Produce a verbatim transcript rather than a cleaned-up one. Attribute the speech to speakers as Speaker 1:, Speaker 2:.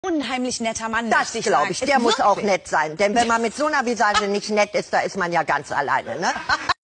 Speaker 1: Unheimlich netter Mann.
Speaker 2: Das glaube ich. Der muss auch nett sein. Denn wenn man mit so einer Visage nicht nett ist, da ist man ja ganz alleine, ne?